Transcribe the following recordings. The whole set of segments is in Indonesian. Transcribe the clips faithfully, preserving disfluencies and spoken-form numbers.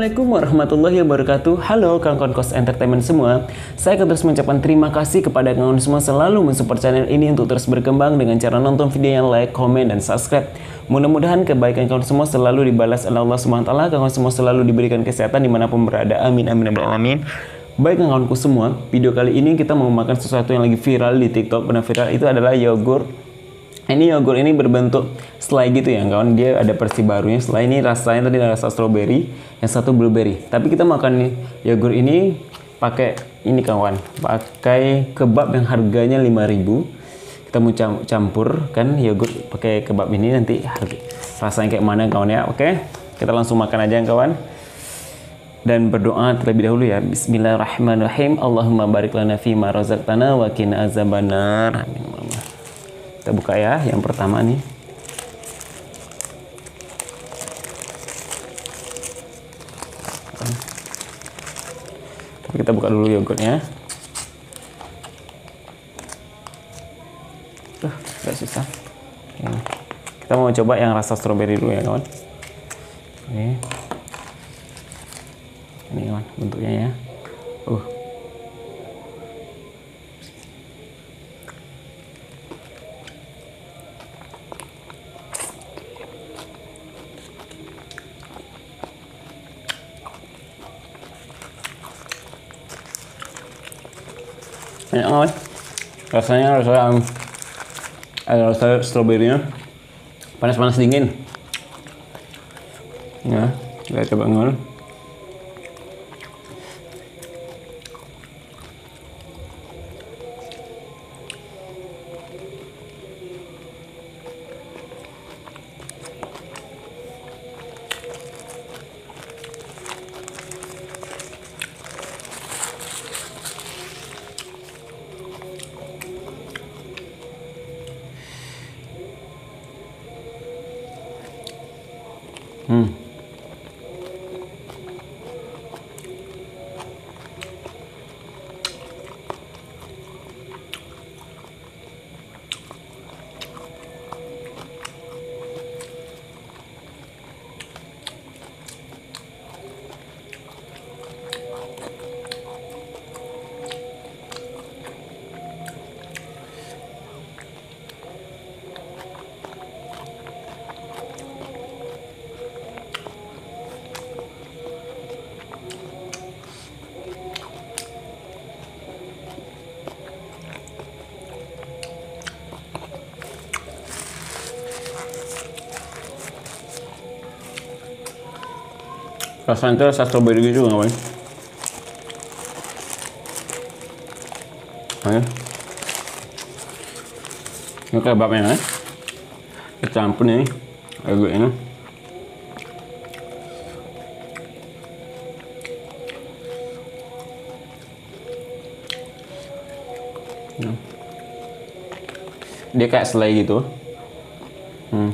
Assalamualaikum warahmatullahi wabarakatuh. Halo kawan-kawan Kos Entertainment semua. Saya akan terus mengucapkan terima kasih kepada kawan semua selalu mensupport channel ini untuk terus berkembang dengan cara nonton video yang like, komen, dan subscribe. Mudah-mudahan kebaikan kawan semua selalu dibalas oleh Allah subhanahu wa taala. Kawan semua selalu diberikan kesehatan dimanapun berada. Amin amin amin amin. Baik kawan-kawanku semua, video kali ini kita mau makan sesuatu yang lagi viral di TikTok. Benar viral itu adalah yogurt. Ini yogurt ini berbentuk selai gitu ya kawan, dia ada versi barunya. Selai ini rasanya tadi rasa strawberry, yang satu blueberry. Tapi kita makan nih yogurt ini pakai ini kawan, pakai kebab yang harganya lima ribu. Kita mau campur kan yogurt pakai kebab ini, nanti harga, rasanya kayak mana kawan ya. Oke, kita langsung makan aja kawan. Dan berdoa terlebih dahulu ya. Bismillahirrahmanirrahim. Allahumma barik lana fima razaqtana wa qina azabannar. Amin. Kita buka ya, yang pertama nih. Tapi kita buka dulu yogurtnya. Tuh, agak susah. Ini. Kita mau coba yang rasa stroberi dulu ya kawan. Ini, ini kawan bentuknya ya. Uh. Enak banget, rasanya rasa um, ada rasa stroberinya, panas-panas dingin. Ya, kita coba ngol. Hmm. Rasanya itu rasa strawberry gitu nggak, Bang? Ayo. Ini kebabnya ya. Kita campur ini. Agak ini. Dia kayak selai gitu. Hmm.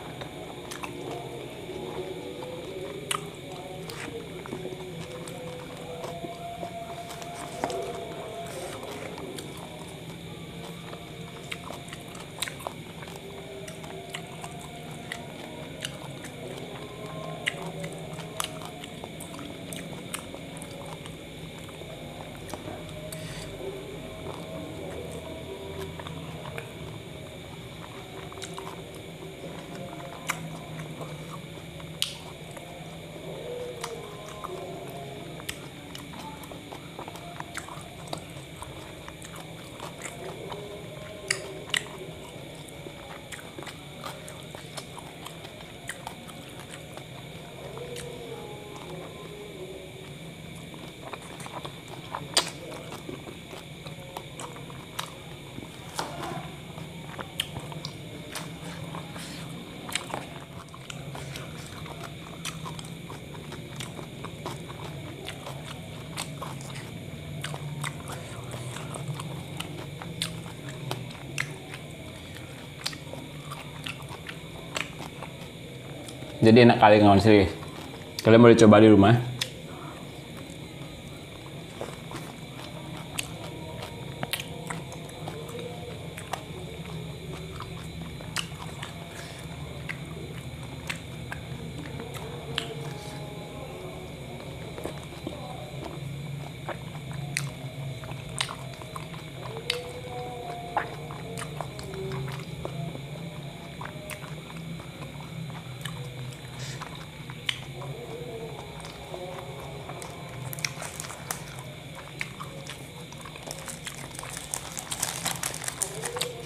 Jadi enak kali kawan, serius. Kalian boleh coba di rumah.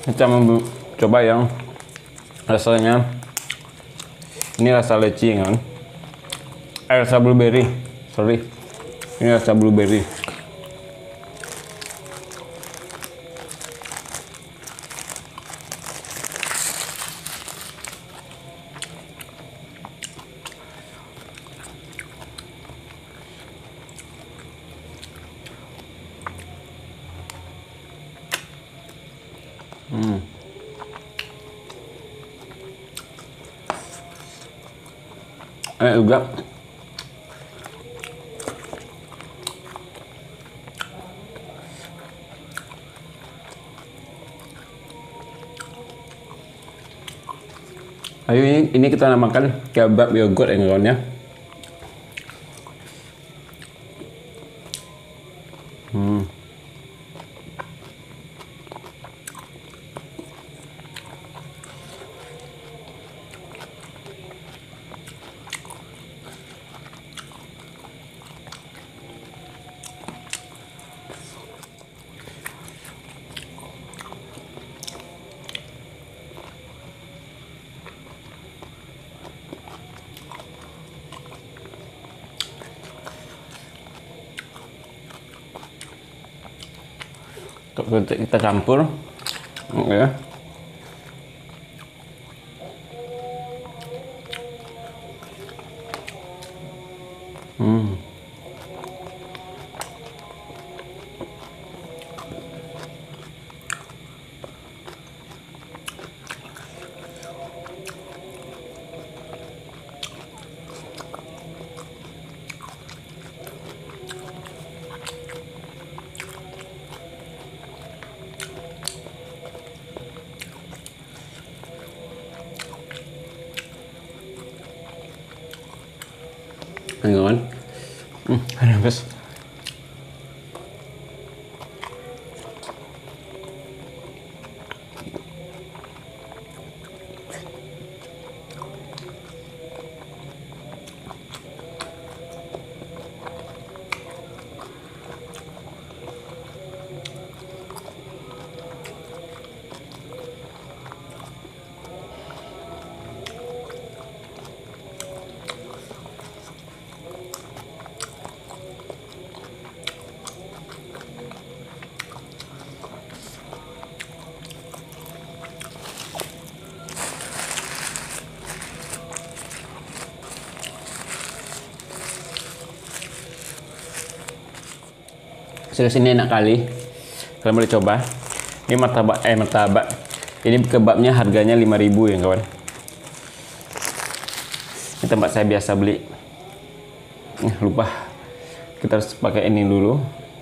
Kita mau coba yang rasanya ini rasa leci kan, eh, rasa blueberry, sorry, ini rasa blueberry. Hmm. Eh juga ayo ini, ini kita namakan kebab yogurt ya kawan ya. Hmm. Kita campur, oke ya. Hmm. Ini kawan, hmm, ada bes. Sudah sini enak kali, kalian boleh coba. Ini martabak, eh martabak. Ini kebabnya harganya lima ribu ya kawan. Ini tempat saya biasa beli. Eh, lupa, kita harus pakai ini dulu.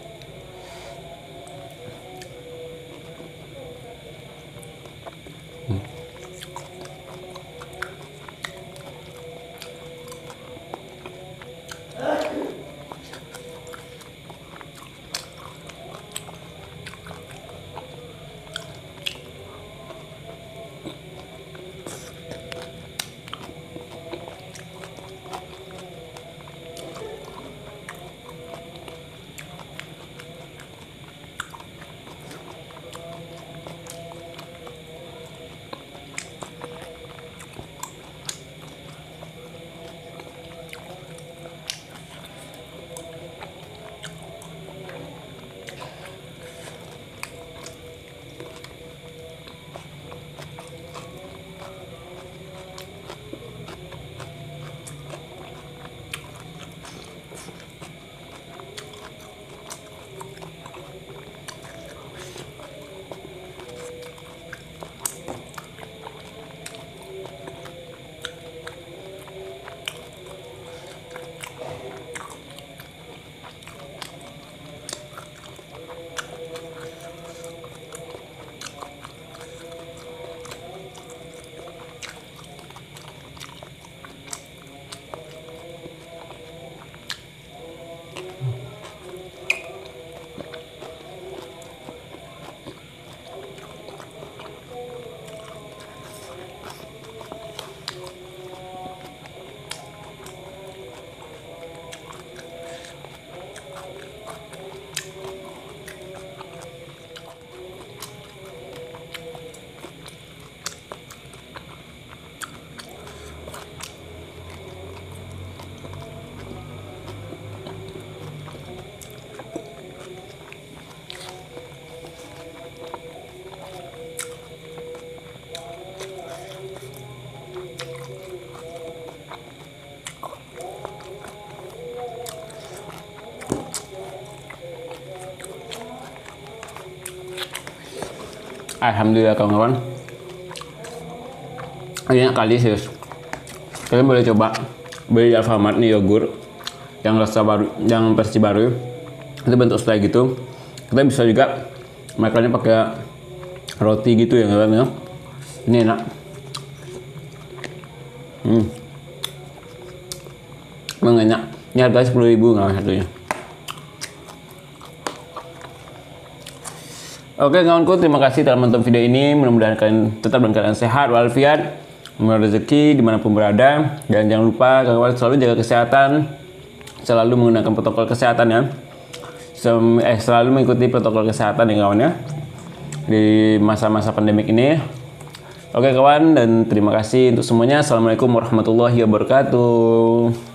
Hmm. Alhamdulillah kawan-kawan. Enak kali serius. Kalian boleh coba beli di Alfamart nih yogurt yang rasa baru, yang versi baru. Itu bentuk seperti gitu. Kita bisa juga makannya pakai roti gitu ya kawan ya. Ini enak. Hmm. Emang enak. Ini harganya sepuluh ribu nggak satunya. Oke kawanku, terima kasih telah menonton video ini. Mudah-mudahan kalian tetap dalam keadaan sehat walafiat, memperoleh rezeki dimanapun berada. Dan jangan lupa kawan-kawan selalu jaga kesehatan, selalu menggunakan protokol kesehatan ya. Sem eh selalu mengikuti protokol kesehatan ya kawan ya di masa-masa pandemik ini. Oke kawan, dan terima kasih untuk semuanya. Assalamualaikum warahmatullahi wabarakatuh.